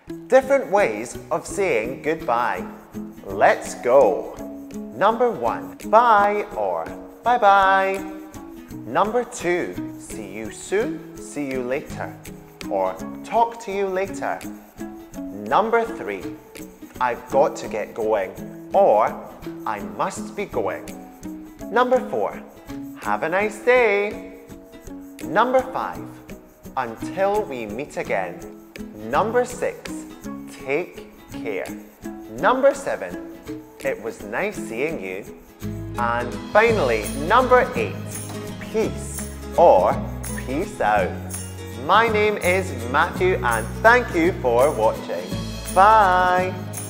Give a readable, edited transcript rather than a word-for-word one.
Different ways of saying goodbye. Let's go. Number 1, bye or bye-bye. Number 2, see you soon, see you later, or talk to you later. Number 3, I've got to get going, or I must be going. Number 4, have a nice day. Number 5, until we meet again. Number 6, take care. Number 7, it was nice seeing you. And finally, number 8, peace or peace out. My name is Matthew and thank you for watching. Bye!